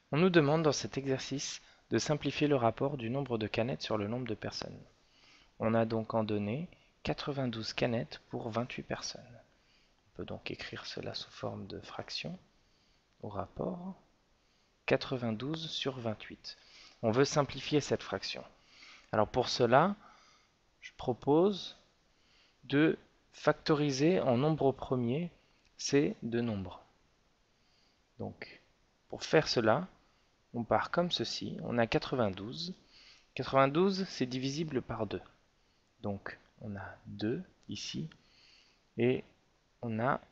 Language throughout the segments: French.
On nous demande dans cet exercice de simplifier le rapport du nombre de canettes sur le nombre de personnes. On a donc en données 92 canettes pour 28 personnes. On peut donc écrire cela sous forme de fraction au rapport 92 sur 28. On veut simplifier cette fraction. Alors pour cela, je propose de factoriser en nombre premier ces deux nombres. Donc pour faire cela, on part comme ceci. On a 92. 92, c'est divisible par 2. Donc, on a 2 ici. Et on a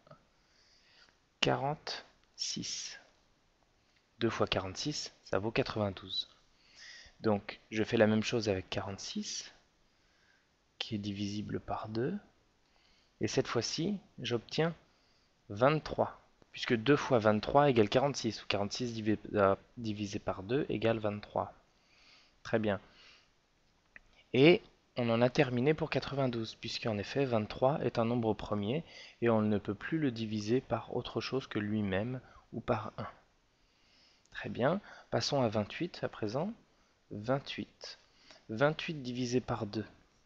46. 2 fois 46, ça vaut 92. Donc, je fais la même chose avec 46, qui est divisible par 2. Et cette fois-ci, j'obtiens 23. Puisque 2 fois 23 égale 46. Ou 46 divisé par 2 égale 23. Très bien. Et on en a terminé pour 92, puisqu'en effet 23 est un nombre premier et on ne peut plus le diviser par autre chose que lui-même ou par 1. Très bien, passons à 28 à présent. 28. 28 divisé par 2,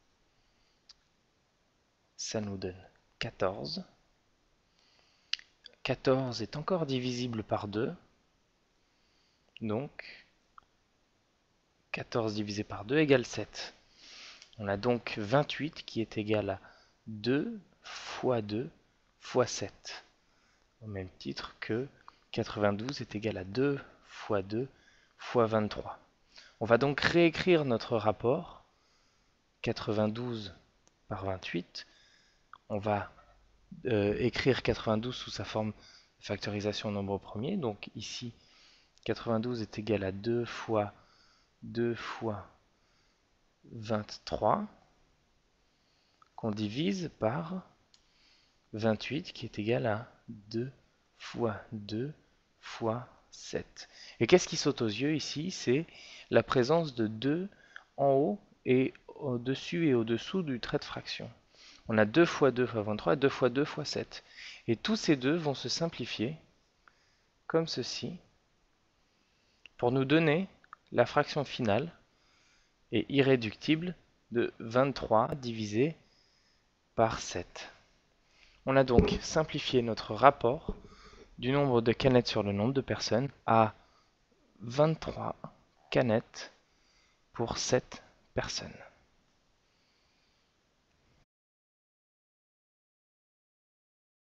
ça nous donne 14. 14 est encore divisible par 2, donc 14 divisé par 2 égale 7. On a donc 28 qui est égal à 2 fois 2 fois 7. Au même titre que 92 est égal à 2 fois 2 fois 23. On va donc réécrire notre rapport 92 par 28. On va écrire 92 sous sa forme de factorisation au nombre premier. Donc ici, 92 est égal à 2 fois 23 qu'on divise par 28 qui est égal à 2 fois 2 fois 7. Et qu'est-ce qui saute aux yeux ici? C'est la présence de 2 en haut et au-dessus et au-dessous du trait de fraction. On a 2 fois 2 fois 23 et 2 fois 2 fois 7. Et tous ces deux vont se simplifier comme ceci pour nous donner la fraction finale et irréductible de 23 divisé par 7. On a donc simplifié notre rapport du nombre de canettes sur le nombre de personnes à 23 canettes pour 7 personnes.